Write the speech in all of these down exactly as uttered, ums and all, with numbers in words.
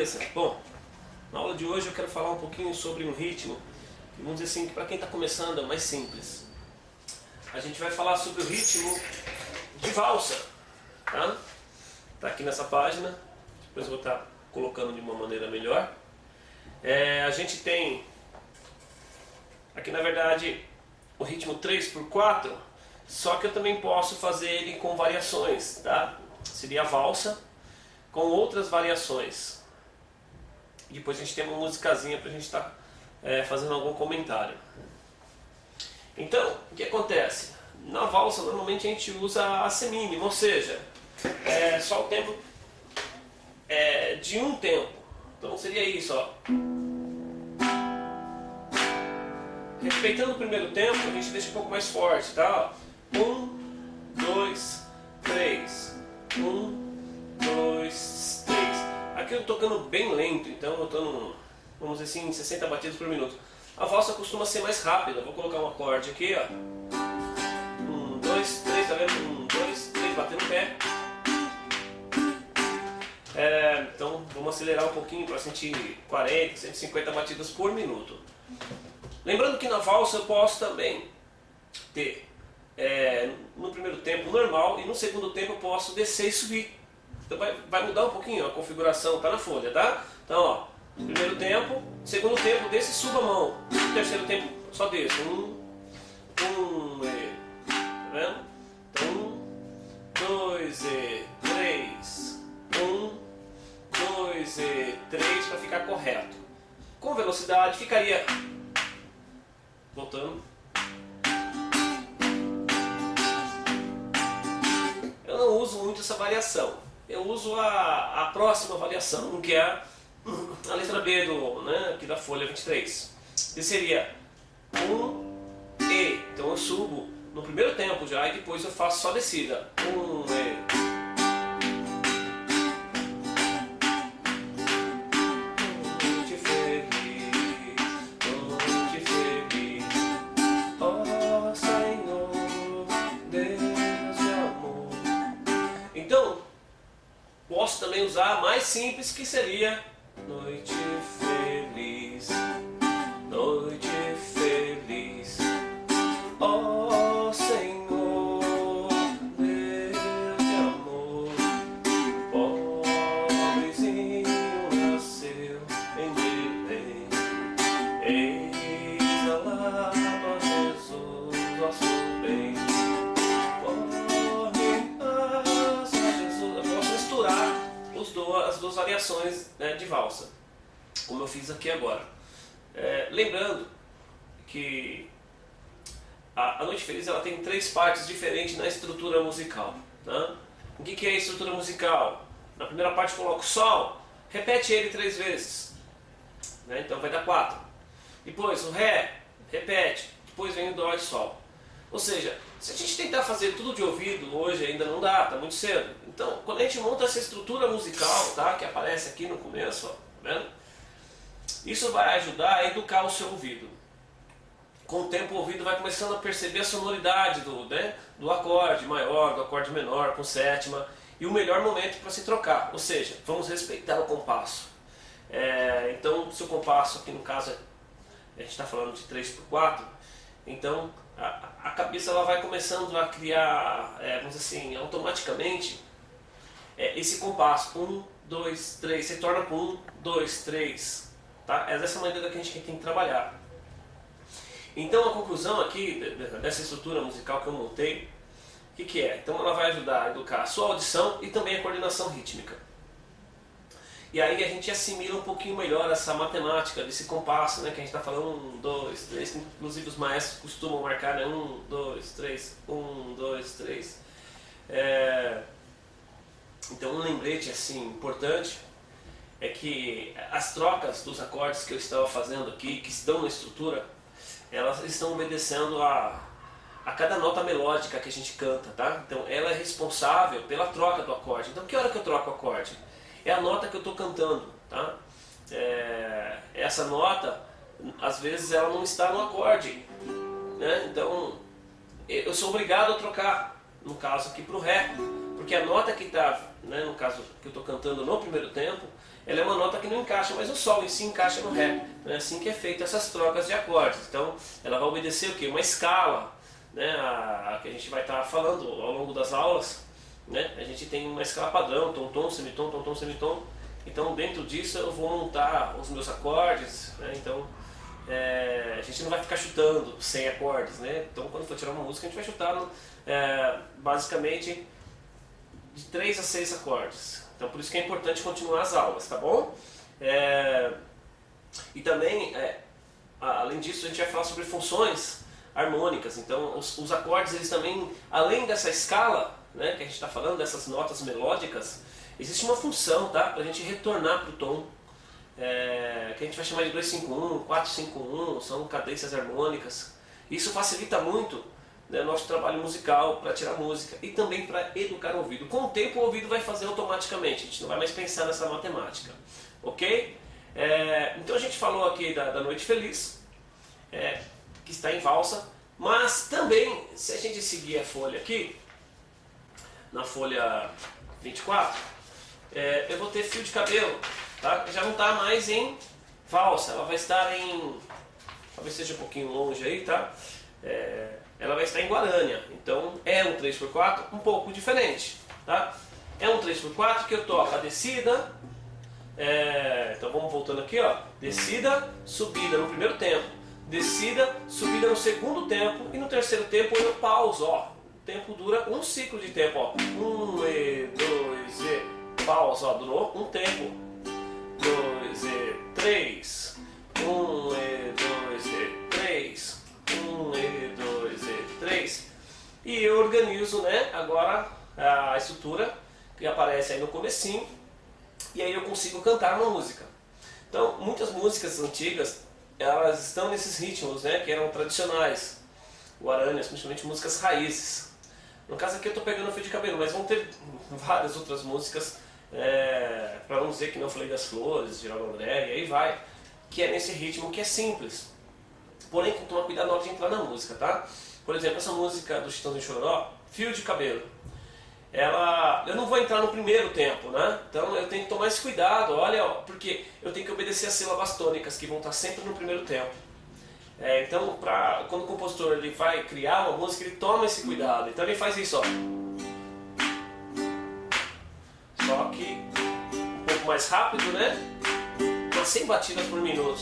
beleza? Bom, na aula de hoje eu quero falar um pouquinho sobre um ritmo, que vamos dizer assim, que para quem está começando é mais simples. A gente vai falar sobre o ritmo de valsa, tá? Tá aqui nessa página, depois eu vou estar colocando de uma maneira melhor. É, a gente tem aqui na verdade o ritmo três por quatro, só que eu também posso fazer ele com variações, tá? Seria a valsa com outras variações. E depois a gente tem uma musicazinha para a gente estar tá, é, fazendo algum comentário. Então, o que acontece? Na valsa normalmente a gente usa a semínima, ou seja, é só o tempo é, de um tempo. Então seria isso, ó. Respeitando o primeiro tempo, a gente deixa um pouco mais forte, tá? Um, dois, três. Um, dois, três. Aqui eu estou tocando bem lento, então eu estou, no, vamos dizer assim, em sessenta batidas por minuto. A valsa costuma ser mais rápida. Vou colocar um acorde aqui, ó. Um, dois, três, tá vendo? Um, dois, três, batendo o pé. É, então vamos acelerar um pouquinho para sentir quarenta, cento e cinquenta batidas por minuto. Lembrando que na valsa eu posso também ter é, no primeiro tempo normal e no segundo tempo eu posso descer e subir. Então vai, vai mudar um pouquinho a configuração, tá na folha, tá? Então ó, primeiro tempo, segundo tempo desce e suba a mão. Terceiro tempo só desce. Um, um e, tá vendo? Então um, dois e três. Um, dois e três para ficar correto. Com velocidade ficaria voltando. Eu não uso muito essa variação. Eu uso a, a próxima variação, que é a, a letra B do, né, aqui da folha vinte e três. Que seria um e. Então eu subo no primeiro tempo já e depois eu faço só descida. Um e. Posso também usar a mais simples, que seria noite feliz, noite feliz, ó Senhor, Deus de amor, pobrezinho nasceu em Belém, eis a lá Jesus, nosso bem. As duas variações, né, de valsa, como eu fiz aqui agora. É, lembrando que a, a Noite Feliz ela tem três partes diferentes na estrutura musical. Tá? O que, que é a estrutura musical? Na primeira parte eu coloco o Sol, repete ele três vezes, né, então vai dar quatro. Depois o Ré, repete, depois vem o Dó e Sol. Ou seja, se a gente tentar fazer tudo de ouvido hoje ainda não dá, tá muito cedo. Então, quando a gente monta essa estrutura musical, tá, que aparece aqui no começo, ó, tá vendo? Isso vai ajudar a educar o seu ouvido. Com o tempo o ouvido vai começando a perceber a sonoridade do, né, do acorde maior, do acorde menor, com sétima, e o melhor momento para se trocar. Ou seja, vamos respeitar o compasso. É, então, se o compasso aqui no caso, a gente está falando de três por quatro, então a, a cabeça ela vai começando a criar, é, vamos dizer assim, automaticamente é, esse compasso. Um, dois, três, se torna com um, dois, três. Tá? É dessa maneira que a gente tem que trabalhar. Então a conclusão aqui dessa estrutura musical que eu montei, o que, que é? Então ela vai ajudar a educar a sua audição e também a coordenação rítmica. E aí a gente assimila um pouquinho melhor essa matemática desse compasso, né, que a gente está falando um, dois, três, que inclusive os maestros costumam marcar, né, um, dois, três, um, dois, três. É... Então um lembrete assim importante é que as trocas dos acordes que eu estava fazendo aqui, que estão na estrutura, elas estão obedecendo a, a cada nota melódica que a gente canta, tá? Então ela é responsável pela troca do acorde. Então que hora que eu troco o acorde? É a nota que eu estou cantando, tá? É, essa nota, às vezes ela não está no acorde, né? Então eu sou obrigado a trocar, no caso aqui, para o Ré, porque a nota que está, né, no caso que eu estou cantando no primeiro tempo, ela é uma nota que não encaixa, mas o Sol em si encaixa no Ré. É assim que é feito essas trocas de acordes. Então ela vai obedecer o quê? Uma escala, né? a, a que a gente vai estar falando ao longo das aulas, né? A gente tem uma escala padrão, tom-tom, semitom, tom-tom, semitom. Então dentro disso eu vou montar os meus acordes, né? Então é, a gente não vai ficar chutando sem acordes, né? Então quando for tirar uma música a gente vai chutar no, é, basicamente de três a seis acordes. Então por isso que é importante continuar as aulas, tá bom? É, e também, é, além disso, a gente vai falar sobre funções harmônicas. Então os, os acordes, eles também, além dessa escala, né, que a gente está falando, dessas notas melódicas, existe uma função, tá? Para a gente retornar para o tom, é, que a gente vai chamar de dois cinco um, quatro cinco um, são cadências harmônicas. Isso facilita muito, né, nosso trabalho musical para tirar música e também para educar o ouvido. Com o tempo o ouvido vai fazer automaticamente, a gente não vai mais pensar nessa matemática, ok? É, então a gente falou aqui da, da Noite Feliz, é, que está em valsa, mas também, se a gente seguir a folha aqui, na folha vinte e quatro, é, eu vou ter Fio de Cabelo, tá? Já não está mais em valsa, ela vai estar em, talvez seja um pouquinho longe aí, tá? É, ela vai estar em Guarânia, então é um três por quatro um pouco diferente, tá? É um três por quatro que eu toco a descida, é, então vamos voltando aqui, ó, descida, subida no primeiro tempo, descida, subida no segundo tempo e no terceiro tempo eu pauso, ó, o tempo dura um ciclo de tempo, ó, um e dois e pausa, ó, durou um tempo, dois e três, um e dois e três, um e dois e três, e eu organizo, né, agora a estrutura que aparece aí no comecinho, e aí eu consigo cantar uma música. Então muitas músicas antigas, elas estão nesses ritmos, né, que eram tradicionais, guarânias, principalmente músicas raízes. No caso aqui eu estou pegando Fio de Cabelo, mas vão ter várias outras músicas, é, para não dizer que não falei das Flores, Geraldo André, e aí vai, que é nesse ritmo que é simples. Porém, tem que tomar cuidado na hora de entrar na música, tá? Por exemplo, essa música do Chitãozinho e Chororó, Fio de Cabelo, ela, eu não vou entrar no primeiro tempo, né? Então eu tenho que tomar esse cuidado, olha, ó, porque eu tenho que obedecer as sílabas tônicas, que vão estar sempre no primeiro tempo. É, então, pra, quando o compositor ele vai criar uma música, ele toma esse cuidado. Então ele faz isso, ó. Só que um pouco mais rápido, né? Mas sem batidas por minuto.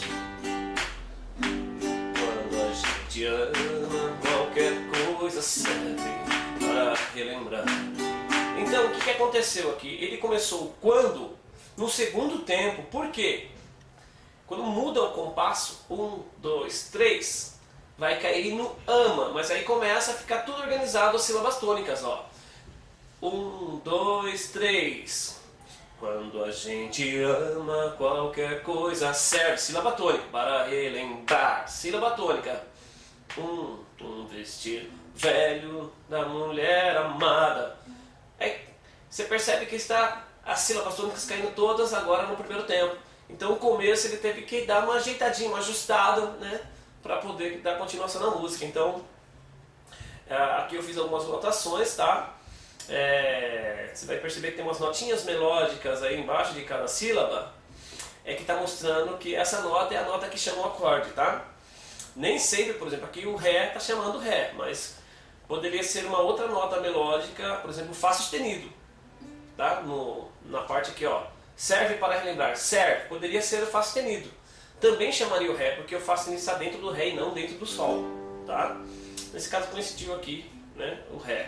Quando a gente ama, qualquer coisa serve para relembrar. Então, o que, que aconteceu aqui? Ele começou quando? No segundo tempo. Por quê? Quando muda o compasso, um, dois, três, vai cair no ama, mas aí começa a ficar tudo organizado as sílabas tônicas, ó. Um, dois, três. Quando a gente ama, qualquer coisa serve. Sílaba tônica, para relembrar. Sílaba tônica. Um, um vestido velho da mulher amada. Aí você percebe que está as sílabas tônicas caindo todas agora no primeiro tempo. Então o começo ele teve que dar uma ajeitadinha, uma ajustada, né, para poder dar continuação na música. Então aqui eu fiz algumas notações, tá? É, você vai perceber que tem umas notinhas melódicas aí embaixo de cada sílaba, é que está mostrando que essa nota é a nota que chama o acorde, tá? Nem sempre, por exemplo, aqui o Ré está chamando Ré, mas poderia ser uma outra nota melódica, por exemplo, Fá sustenido, tá? No, na parte aqui, ó, serve para relembrar, serve, poderia ser o Fá sustenido. Também chamaria o Ré, porque o Fá sustenido está dentro do Ré e não dentro do Sol, tá? Nesse caso coincidiu aqui, né, o Ré.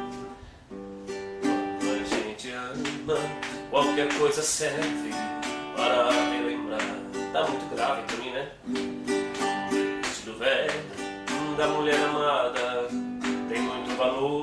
A gente ama, qualquer coisa serve para relembrar. Tá muito grave para mim, né? Vestido velho da mulher amada tem muito valor.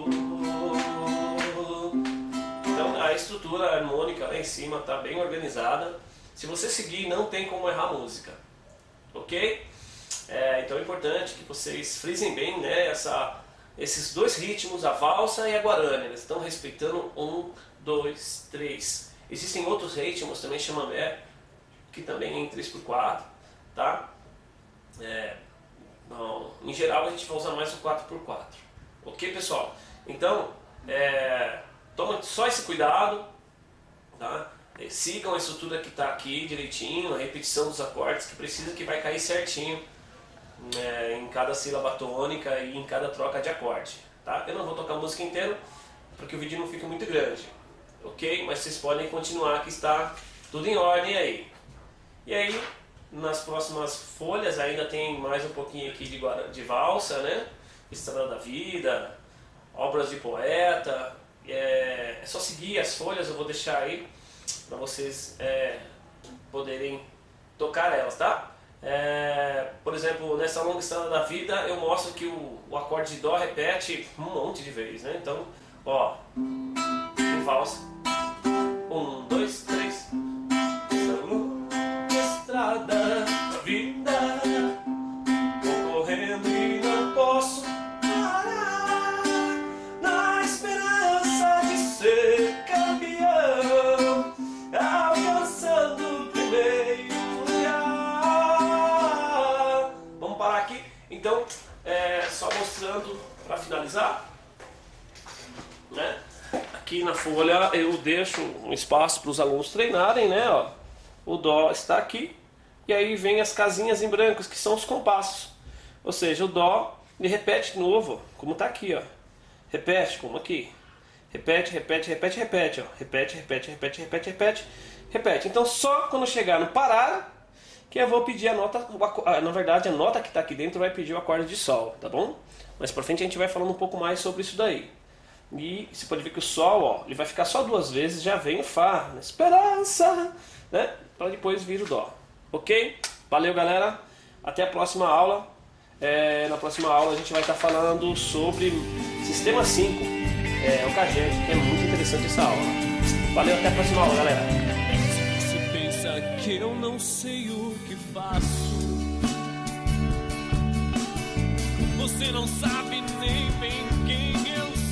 Então a estrutura harmônica lá em cima está bem organizada. Se você seguir, não tem como errar a música, ok? É, então é importante que vocês frisem bem, né, essa, esses dois ritmos, a valsa e a guarânia. Eles estão respeitando um, dois, três. Existem outros ritmos também, chamamé, que também é em três por quatro, tá? É, bom, em geral a gente vai usar mais o quatro por quatro, ok, pessoal? Então, é, toma só esse cuidado, tá? Sigam a estrutura que está aqui direitinho, a repetição dos acordes que precisa, que vai cair certinho é, em cada sílaba tônica e em cada troca de acorde. Tá? Eu não vou tocar a música inteira porque o vídeo não fica muito grande, ok? Mas vocês podem continuar que está tudo em ordem aí. E aí, nas próximas folhas ainda tem mais um pouquinho aqui de, de valsa, né? Estrada da Vida, obras de poeta. É, é só seguir as folhas, eu vou deixar aí para vocês é, poderem tocar elas, tá? É, por exemplo, nessa longa estrada da vida eu mostro que o, o acorde de dó repete um monte de vezes, né? Então, ó, em valsa, um, dois, três, essa longa estrada da vida, vou correndo e não posso parar, na esperança de ser campeão, alcançando o primeiro lugar. Vamos parar aqui? Então, é, só mostrando para finalizar, né? Aqui na folha eu deixo um espaço para os alunos treinarem, né? Ó, o dó está aqui e aí vem as casinhas em brancos que são os compassos. Ou seja, o dó ele repete de novo, como está aqui, ó. Repete, como aqui. Repete, repete, repete, repete, ó. Repete, repete, repete, repete, repete, repete. Então só quando chegar no parar que eu vou pedir a nota, na verdade a nota que está aqui dentro vai pedir o acorde de sol, tá bom? Mas pra frente a gente vai falando um pouco mais sobre isso daí. E você pode ver que o sol, ó, ele vai ficar só duas vezes, já vem o fá, na esperança, né? Para depois vir o dó, ok? Valeu, galera, até a próxima aula. É, na próxima aula a gente vai estar falando sobre Sistema cinco, é, o Caged, que é muito interessante essa aula. Valeu, até a próxima aula, galera. Você pensa que eu não sei o que faço, você não sabe nem bem quem eu sou.